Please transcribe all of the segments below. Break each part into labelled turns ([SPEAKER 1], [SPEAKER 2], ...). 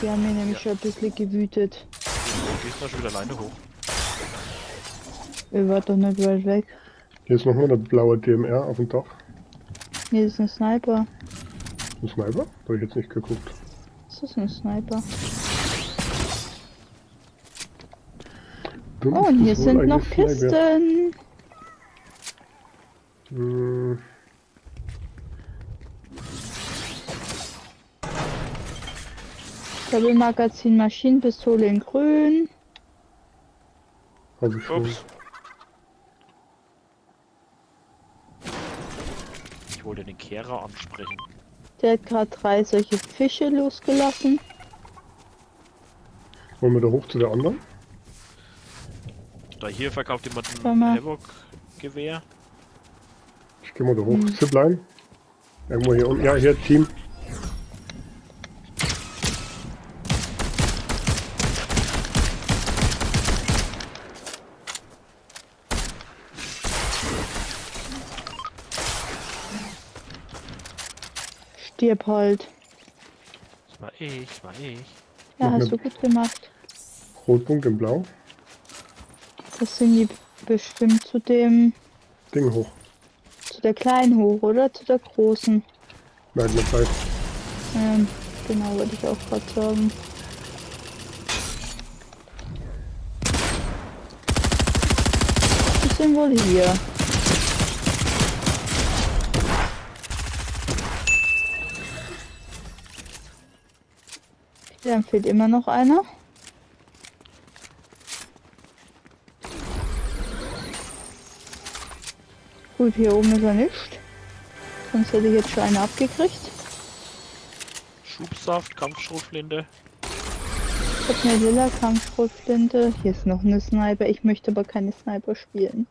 [SPEAKER 1] Die haben mir nämlich schon ein bisschen gewütet.
[SPEAKER 2] Du gehst da schon wieder alleine hoch.
[SPEAKER 1] Ihr wart doch nicht weit weg.
[SPEAKER 3] Hier ist nochmal eine blaue DMR auf dem Dach.
[SPEAKER 1] Hier ist ein Sniper.
[SPEAKER 3] Ein Sniper? Da habe ich jetzt nicht geguckt.
[SPEAKER 1] Das ist ein Sniper.
[SPEAKER 3] Dumm
[SPEAKER 1] Oh,
[SPEAKER 3] ist
[SPEAKER 1] und
[SPEAKER 3] das
[SPEAKER 1] hier
[SPEAKER 3] wohl
[SPEAKER 1] sind
[SPEAKER 3] eine
[SPEAKER 1] noch
[SPEAKER 3] Sniper.
[SPEAKER 1] Kisten. Doppelmagazin, Maschinenpistole in grün.
[SPEAKER 3] Hab ich schon.
[SPEAKER 2] Ups. Ich wollte den Kehrer ansprechen.
[SPEAKER 1] Der hat gerade 3 solche Fische losgelassen.
[SPEAKER 3] Wollen wir da hoch zu der anderen?
[SPEAKER 2] Da hier verkauft jemand
[SPEAKER 1] Schau
[SPEAKER 2] ein
[SPEAKER 1] mal.
[SPEAKER 3] Ich
[SPEAKER 2] Havoc-Gewehr.
[SPEAKER 3] geh mal da hoch. Zipline. Irgendwo hier unten. Ja, hier, Team.
[SPEAKER 1] Stirb halt.
[SPEAKER 2] Das war ich,
[SPEAKER 1] Ja,
[SPEAKER 3] Noch
[SPEAKER 1] hast
[SPEAKER 3] eine-
[SPEAKER 1] du gut gemacht.
[SPEAKER 3] Rotpunkt in Blau.
[SPEAKER 1] Das sind die bestimmt zu dem,
[SPEAKER 3] Ding hoch.
[SPEAKER 1] zu der kleinen hoch, oder? Zu der großen.
[SPEAKER 3] Nein, nicht Zeit.
[SPEAKER 1] Genau, wollte ich auch gerade sagen. Die sind wohl hier. Dann fehlt immer noch einer. Gut, hier oben ist er nicht. Sonst hätte ich jetzt schon eine abgekriegt.
[SPEAKER 2] Schubsaft, Kampfschrotflinte.
[SPEAKER 1] Ich hab eine lila Kampfschrotflinte. Hier ist noch eine Sniper. Ich möchte aber keine Sniper spielen.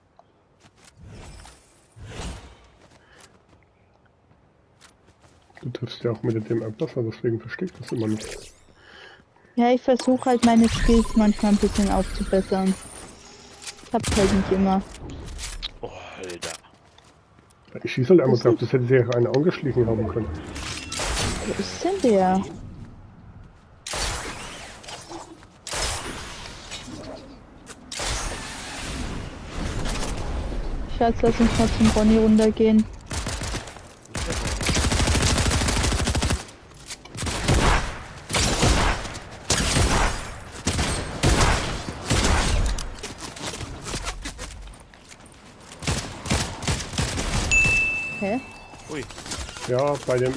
[SPEAKER 3] Du triffst ja auch mit dem Abwasser, deswegen verstehe ich das immer nicht.
[SPEAKER 1] Ja, ich versuche halt meine Skills manchmal ein bisschen aufzubessern. Klappt halt nicht immer.
[SPEAKER 2] Oh, Alter.
[SPEAKER 3] Ich schieße halt einmal drauf, das hätte sich ja einer angeschlichen haben können.
[SPEAKER 1] Wo ist denn der? Schatz, lass uns mal zum Ronny runtergehen. Hä?
[SPEAKER 2] Ui.
[SPEAKER 3] Ja, bei dem...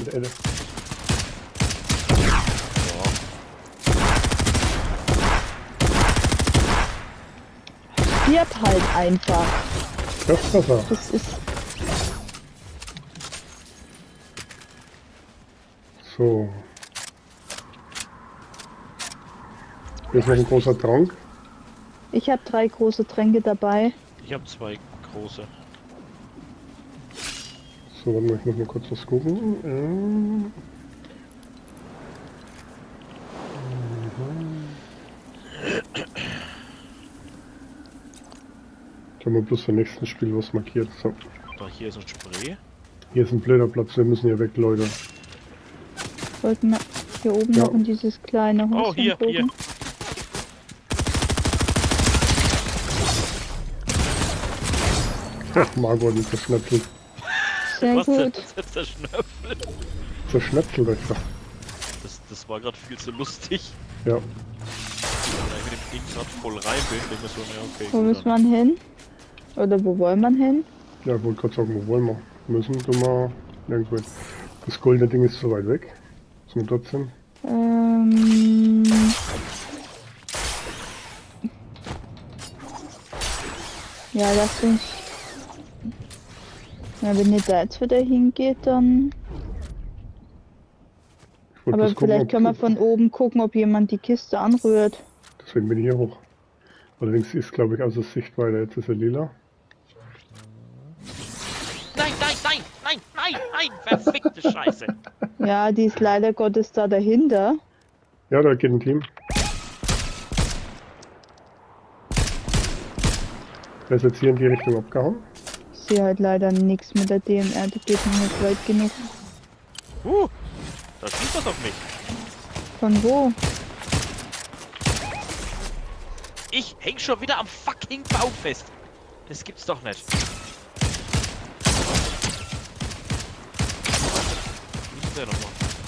[SPEAKER 1] Stirb halt einfach.
[SPEAKER 3] Das ist besser.
[SPEAKER 1] Das ist...
[SPEAKER 3] So. Hier ist noch ein großer Trank.
[SPEAKER 1] Ich habe 3 große Tränke dabei.
[SPEAKER 2] Ich habe 2 große.
[SPEAKER 3] So, warte mal, ich muss mal kurz was gucken. Ich habe mal bloß beim nächsten Spiel was markiert. So.
[SPEAKER 2] Da hier ist ein Spray.
[SPEAKER 3] Hier ist ein blöder Platz, wir müssen hier weg, Leute.
[SPEAKER 1] Wollten wir hier oben
[SPEAKER 3] Ja.
[SPEAKER 1] noch in dieses kleine Häuschen
[SPEAKER 2] Oh, hier,
[SPEAKER 1] gucken?
[SPEAKER 2] hier.
[SPEAKER 3] Ach, Margot, nicht zerschnetzelt.
[SPEAKER 1] Sehr
[SPEAKER 2] Was denn?
[SPEAKER 1] gut.
[SPEAKER 2] Das ist jetzt der Schnöffel.
[SPEAKER 3] Zerschnetzelt einfach.
[SPEAKER 2] Das war gerade viel zu lustig.
[SPEAKER 3] Ja.
[SPEAKER 2] Weil ich mit dem Ding gerade voll rein bin, denke ich so, ja, okay.
[SPEAKER 1] Wo
[SPEAKER 2] gut,
[SPEAKER 1] muss
[SPEAKER 2] dann.
[SPEAKER 1] man hin? Oder wo wollen man hin?
[SPEAKER 3] Ja, ich wollte gerade sagen, wo wollen wir? Müssen wir mal irgendwo hin. Das goldene Ding ist so weit weg. Dass wir dort sind.
[SPEAKER 1] Ja, lass uns. Ja, wenn ihr da jetzt wieder hingeht, dann.
[SPEAKER 3] Ich wollte
[SPEAKER 1] Aber
[SPEAKER 3] bloß gucken,
[SPEAKER 1] vielleicht
[SPEAKER 3] ob-
[SPEAKER 1] können wir von oben gucken, ob jemand die Kiste anrührt.
[SPEAKER 3] Deswegen bin ich hier hoch. Allerdings ist, glaube ich, außer Sichtweite. Jetzt ist er lila.
[SPEAKER 2] Nein, nein, nein, nein, nein, nein, verfickte Scheiße.
[SPEAKER 1] Ja, die ist leider Gottes da dahinter.
[SPEAKER 3] Ja, da geht ein Team. Der ist jetzt hier in die Richtung abgehauen.
[SPEAKER 1] Ich sehe halt leider nichts mit der DMR, die geht noch nicht weit genug.
[SPEAKER 2] Da schießt was auf mich.
[SPEAKER 1] Von wo?
[SPEAKER 2] ich häng schon wieder am fucking Baum fest. Das gibt's doch nicht. Wie ist der nochmal?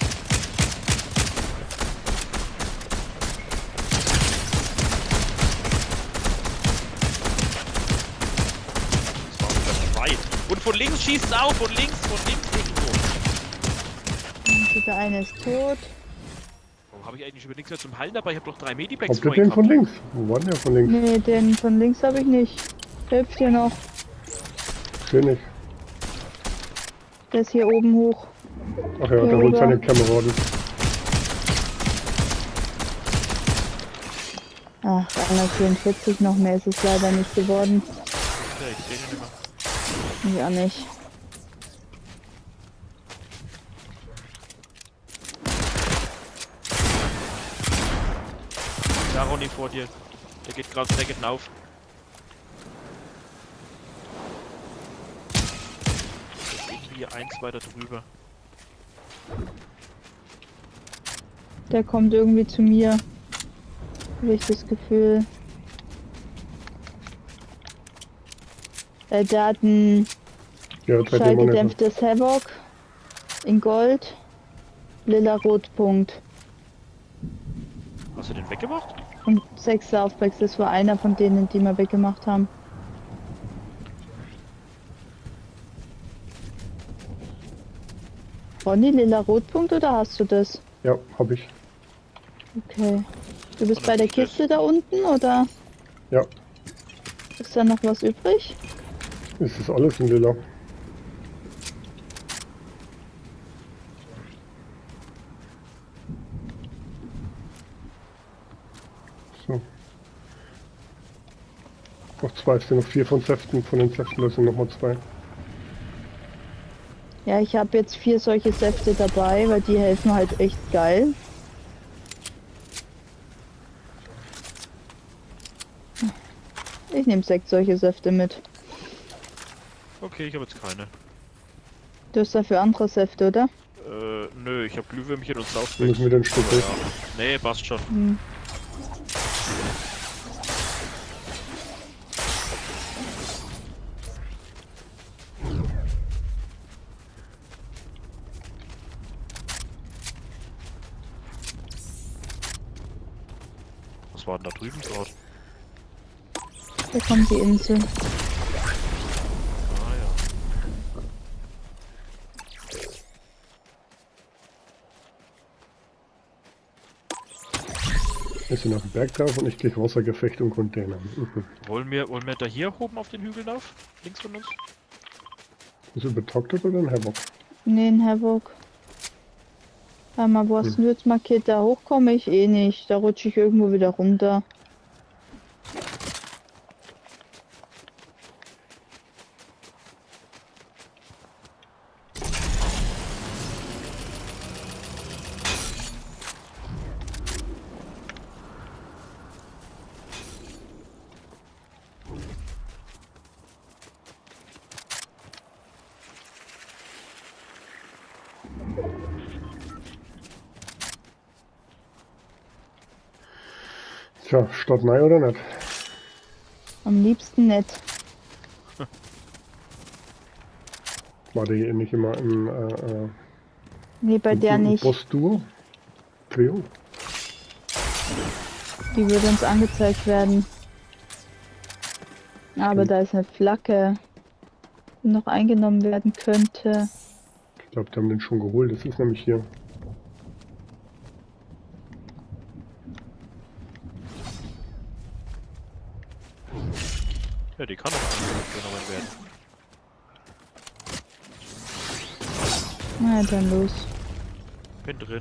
[SPEAKER 2] Das war wieder weit. Und von links schießt es auch, von links irgendwo.
[SPEAKER 1] Der eine ist tot.
[SPEAKER 2] Warum habe ich eigentlich über nichts mehr zum Halten dabei? Ich habe doch 3 Medipacks
[SPEAKER 3] Habt ihr den von links? Wo war der von links?
[SPEAKER 1] Nee, den von links habe ich nicht. Hilft dir noch.
[SPEAKER 3] Seh nicht.
[SPEAKER 1] Der ist hier oben hoch.
[SPEAKER 3] Ach ja,
[SPEAKER 1] Hier
[SPEAKER 3] der holt
[SPEAKER 1] rüber.
[SPEAKER 3] seine Kameraden.
[SPEAKER 1] Ach, 144 noch mehr ist es leider nicht geworden.
[SPEAKER 2] Ja, ich sehe den nicht mehr.
[SPEAKER 1] Ich auch nicht.
[SPEAKER 2] Da Ronny vor dir. Der geht gerade Second auf. Der ist irgendwie eins weiter drüber.
[SPEAKER 1] Der kommt irgendwie zu mir. Habe ich das Gefühl. Der hat ein
[SPEAKER 3] Ja, 3D-Monitor.
[SPEAKER 1] schallgedämpftes Havoc in Gold. Lila Rotpunkt.
[SPEAKER 2] Hast du den weggemacht?
[SPEAKER 1] Und 6 Laufbacks, das war einer von denen, die wir weggemacht haben. Ronny, lila Rotpunkt oder hast du das?
[SPEAKER 3] Ja, hab ich.
[SPEAKER 1] Okay. Du bist
[SPEAKER 2] Und
[SPEAKER 1] bei der
[SPEAKER 2] dann ist das-
[SPEAKER 1] Kiste da unten oder
[SPEAKER 3] Ja,
[SPEAKER 1] ist da noch was übrig?
[SPEAKER 3] es ist alles in Lila. So. Noch 2, es sind noch 4 von Säften. Von den Säften, das sind nochmal 2.
[SPEAKER 1] Ja, ich habe jetzt 4 solche Säfte dabei, weil die helfen halt echt geil. Ich nehme 6 solche Säfte mit.
[SPEAKER 2] Okay, ich habe jetzt keine.
[SPEAKER 1] Du hast dafür andere Säfte, oder?
[SPEAKER 2] Nö, ich habe Glühwürmchen und
[SPEAKER 3] Wir
[SPEAKER 2] Saufbacks.
[SPEAKER 3] müssen wieder ein Stück weg.
[SPEAKER 2] Nee, passt schon.
[SPEAKER 1] Hm.
[SPEAKER 2] Was war denn da drüben gerade?
[SPEAKER 1] Da kommt die Insel.
[SPEAKER 2] Ah ja.
[SPEAKER 3] Wir sind auf dem Berg drauf und ich krieg Wassergefecht und Container. Mhm.
[SPEAKER 2] Wollen wir da hier oben auf den Hügel auf? Links von uns?
[SPEAKER 3] Ist es übertaktet oder ein Havoc?
[SPEAKER 1] Nee, ein Havoc. Warte mal, wo hast du jetzt markiert? Da hoch komme ich eh nicht. Da rutsche ich irgendwo wieder runter.
[SPEAKER 3] Tja, Stadt Mai oder nicht?
[SPEAKER 1] Am liebsten nicht.
[SPEAKER 3] War die nicht immer im
[SPEAKER 1] Nee, bei der nicht.
[SPEAKER 3] Boss-Duo? Trio?
[SPEAKER 1] Die würde uns angezeigt werden. Aber da ist eine Flagge, die noch eingenommen werden könnte.
[SPEAKER 3] Ich glaube, die haben den schon geholt. Das ist nämlich hier.
[SPEAKER 2] Ja, die kann doch genommen werden.
[SPEAKER 1] Na dann los.
[SPEAKER 2] Bin drin.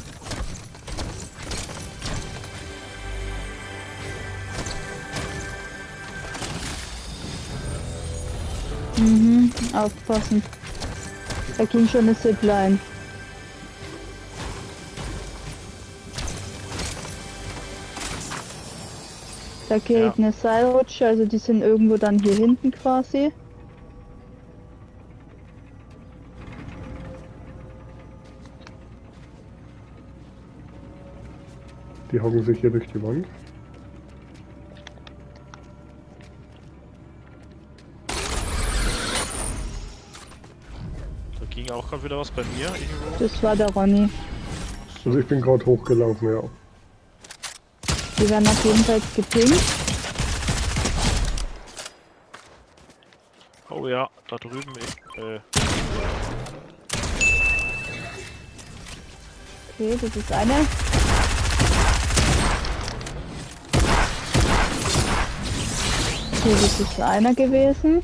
[SPEAKER 1] Mhm, aufpassen. Da ging schon eine Zipline. Da geht
[SPEAKER 2] Ja.
[SPEAKER 1] eine Seilrutsche, also die sind irgendwo dann hier hinten quasi.
[SPEAKER 3] Die hocken sich hier durch die Wand.
[SPEAKER 2] Ging auch gerade wieder was bei mir irgendwo.
[SPEAKER 1] Das war der Ronny.
[SPEAKER 3] Also ich bin gerade hochgelaufen, ja.
[SPEAKER 1] Die werden auf jeden Fall gepinkt.
[SPEAKER 2] Oh ja, da drüben.
[SPEAKER 1] Okay, das ist eine. Okay, das ist einer gewesen.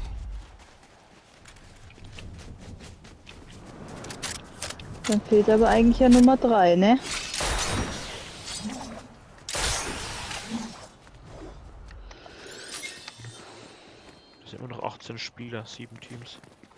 [SPEAKER 1] Dann fehlt aber eigentlich ja Nummer 3, ne?
[SPEAKER 2] Das sind immer noch 18 Spieler, 7 Teams.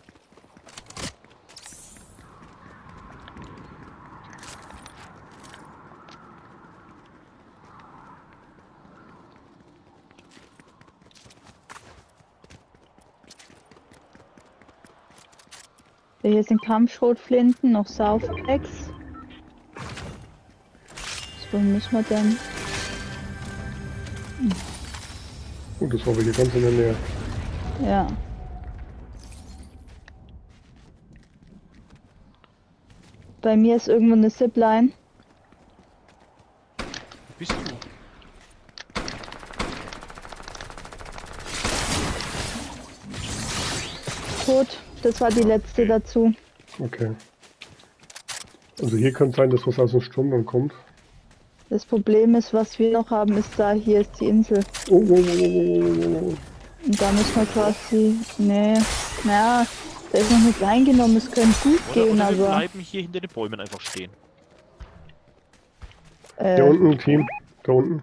[SPEAKER 1] Hier sind Kampfschrotflinten, noch Saufpacks. So, wo müssen wir denn?
[SPEAKER 3] Und das war aber hier ganz in der Nähe.
[SPEAKER 1] Ja. Bei mir ist irgendwo eine Zipline.
[SPEAKER 2] Wo bist du?
[SPEAKER 1] Tot. Das war die letzte dazu.
[SPEAKER 3] Okay. Also hier kann es sein, dass was aus dem Sturm dann kommt.
[SPEAKER 1] Das Problem ist, was wir noch haben, ist da, hier ist die Insel.
[SPEAKER 3] Oh, oh, oh, oh, oh.
[SPEAKER 1] Und da müssen wir quasi... Nee. Naja, da ist noch nichts eingenommen. Es könnte gut gehen,
[SPEAKER 2] Oder wir
[SPEAKER 1] aber...
[SPEAKER 2] bleiben hier hinter den Bäumen einfach stehen.
[SPEAKER 3] Da unten ein Team. Da unten.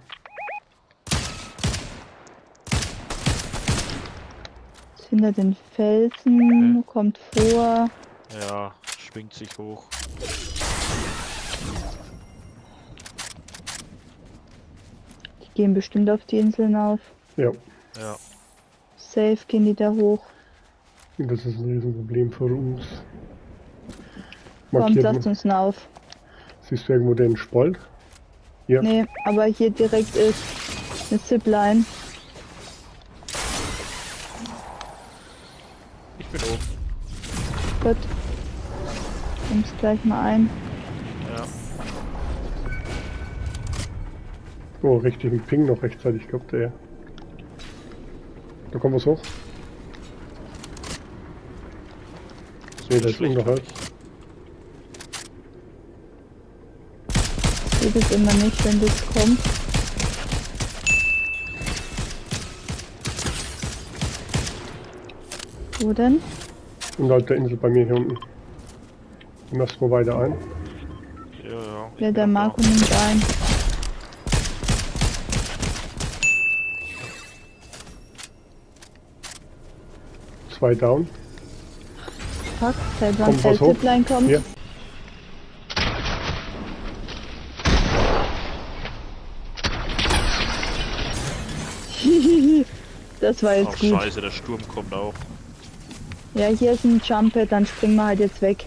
[SPEAKER 1] Hinter den Felsen, kommt vor.
[SPEAKER 2] Ja, schwingt sich hoch.
[SPEAKER 1] Die gehen bestimmt auf die Inseln auf.
[SPEAKER 3] Ja.
[SPEAKER 2] Ja.
[SPEAKER 1] Safe gehen die da hoch.
[SPEAKER 3] Das ist ein Riesenproblem für uns.
[SPEAKER 1] Kommt,
[SPEAKER 3] Markiert
[SPEAKER 1] lasst uns auf.
[SPEAKER 3] Siehst du irgendwo den Spalt? Ja.
[SPEAKER 1] Nee, aber hier direkt ist eine Zipline.
[SPEAKER 2] Ich bin oben.
[SPEAKER 1] Gut. Nimm's gleich mal ein.
[SPEAKER 2] Ja.
[SPEAKER 3] Oh, richtig, ein Ping noch rechtzeitig gehabt, der. Da kommt was hoch. Nee, da ist
[SPEAKER 2] schlecht,
[SPEAKER 3] unterhalb.
[SPEAKER 1] Geht es immer nicht, wenn das kommt. Wo denn?
[SPEAKER 3] Unterhalb der Insel bei mir hier unten. Du machst mal weiter ein.
[SPEAKER 2] Ja, ja. ich
[SPEAKER 1] Ja,
[SPEAKER 2] bin
[SPEAKER 1] der
[SPEAKER 2] noch
[SPEAKER 1] Marco nimmt ein.
[SPEAKER 3] Zwei down.
[SPEAKER 1] Fuck, der
[SPEAKER 3] Kommt was hoch?
[SPEAKER 1] Zipline kommt.
[SPEAKER 3] Hier.
[SPEAKER 1] Das war
[SPEAKER 2] da.
[SPEAKER 1] jetzt
[SPEAKER 2] Oh,
[SPEAKER 1] gut.
[SPEAKER 2] scheiße, der Sturm kommt auch.
[SPEAKER 1] Ja, hier ist ein Jumper, dann springen wir halt jetzt weg.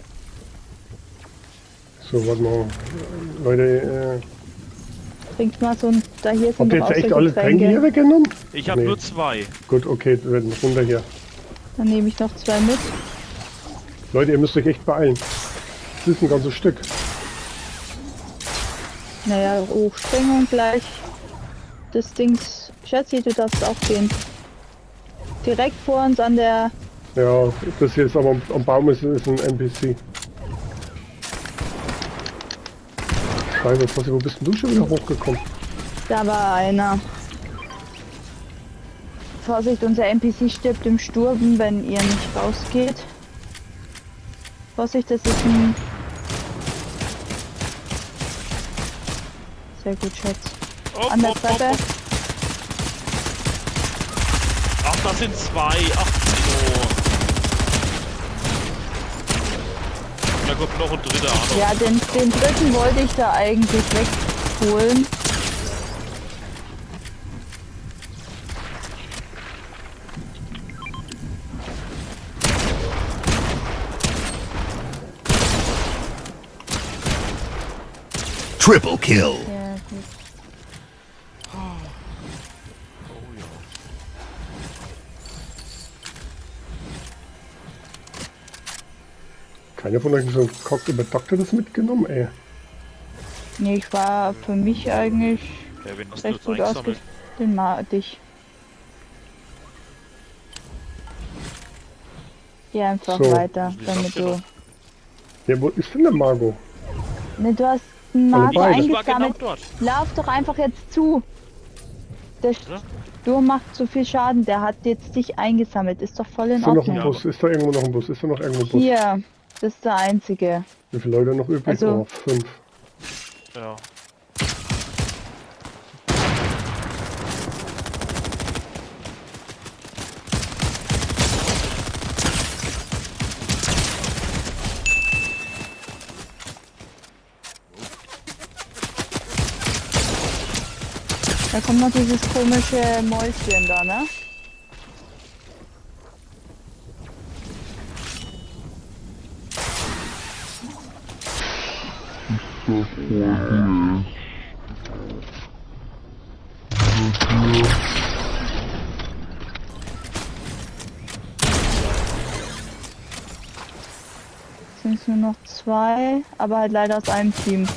[SPEAKER 3] So, warte mal. Leute,
[SPEAKER 1] Trinkt mal so ein... Da hier sind
[SPEAKER 3] habt ihr
[SPEAKER 1] doch
[SPEAKER 3] jetzt
[SPEAKER 1] auch
[SPEAKER 3] echt
[SPEAKER 1] so
[SPEAKER 3] alle Tränke hier
[SPEAKER 1] Getränke.
[SPEAKER 3] weggenommen?
[SPEAKER 2] Ich habe
[SPEAKER 3] Nee.
[SPEAKER 2] nur 2.
[SPEAKER 3] Gut, okay, wir werden runter hier.
[SPEAKER 1] Dann nehme ich noch 2 mit.
[SPEAKER 3] Leute, ihr müsst euch echt beeilen. Das ist ein ganzes Stück.
[SPEAKER 1] Naja, Hochspringung gleich. Das Dings... Schatzi, du darfst auch gehen. Direkt vor uns an der...
[SPEAKER 3] Ja, das hier ist aber am Baum ist ein NPC. Scheiße, Fossi, wo bist denn du schon wieder hochgekommen?
[SPEAKER 1] Da war einer. Vorsicht, unser NPC stirbt im Sturm, wenn ihr nicht rausgeht. Vorsicht, das ist ein... Sehr gut, Schatz.
[SPEAKER 2] Oh,
[SPEAKER 1] An der Treppe.
[SPEAKER 2] Ach, das sind 2. Ach, so. Da kommt noch ein dritter an.
[SPEAKER 1] Ja, den dritten wollte ich da eigentlich wegholen.
[SPEAKER 4] Triple kill.
[SPEAKER 1] Ja, gut.
[SPEAKER 2] Oh ja.
[SPEAKER 3] Keiner von euch so ein Cock überdokter das mitgenommen, ey.
[SPEAKER 1] Nee, ich war für mich eigentlich
[SPEAKER 2] Kevin, hast du
[SPEAKER 1] recht
[SPEAKER 2] jetzt
[SPEAKER 1] gut
[SPEAKER 2] eingesammelt?
[SPEAKER 1] ausgestattet. Dich. Geh einfach
[SPEAKER 3] So.
[SPEAKER 1] weiter,
[SPEAKER 2] Wie
[SPEAKER 1] damit
[SPEAKER 2] sagt ihr
[SPEAKER 1] du...
[SPEAKER 2] doch?
[SPEAKER 3] Ja, wo ist denn der Margot?
[SPEAKER 1] Ne, du hast einen Marco
[SPEAKER 3] beide.
[SPEAKER 2] Das war genau
[SPEAKER 1] eingesammelt.
[SPEAKER 2] dort.
[SPEAKER 1] Lauf doch einfach jetzt zu. Der
[SPEAKER 2] Ja?
[SPEAKER 1] Sturm macht so viel Schaden. Der hat jetzt dich eingesammelt. Ist doch voll in
[SPEAKER 3] Ist da noch ein
[SPEAKER 1] Ordnung.
[SPEAKER 2] Ja,
[SPEAKER 3] Bus? Ist da irgendwo noch ein Bus? Ist da noch irgendwo ein Bus?
[SPEAKER 1] Hier, das ist der einzige.
[SPEAKER 3] Wie viele Leute noch übrig?
[SPEAKER 1] Also-
[SPEAKER 3] Oh, 5.
[SPEAKER 2] Ja.
[SPEAKER 1] Da kommt noch dieses komische Mäuschen da, ne? Sind es nur noch 2, aber halt leider aus einem Team.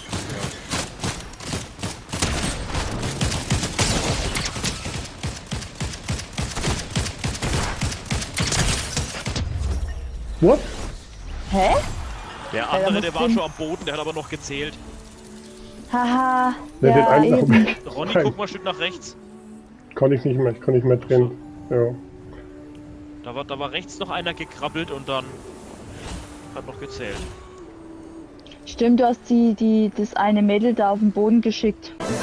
[SPEAKER 3] What?
[SPEAKER 1] Hä?
[SPEAKER 2] Der
[SPEAKER 1] da
[SPEAKER 2] andere,
[SPEAKER 1] muss
[SPEAKER 2] der war
[SPEAKER 1] den-
[SPEAKER 2] schon am Boden, der hat aber noch gezählt.
[SPEAKER 1] Haha.
[SPEAKER 3] Ne, den
[SPEAKER 1] Ja,
[SPEAKER 3] einen noch
[SPEAKER 1] eben.
[SPEAKER 3] weg.
[SPEAKER 2] Ronny,
[SPEAKER 3] Nein,
[SPEAKER 2] guck mal ein Stück nach rechts.
[SPEAKER 3] kann ich nicht mehr, ich kann nicht mehr drehen. Ja.
[SPEAKER 2] Da war rechts noch einer gekrabbelt und dann hat noch gezählt.
[SPEAKER 1] Stimmt, du hast das eine Mädel da auf den Boden geschickt.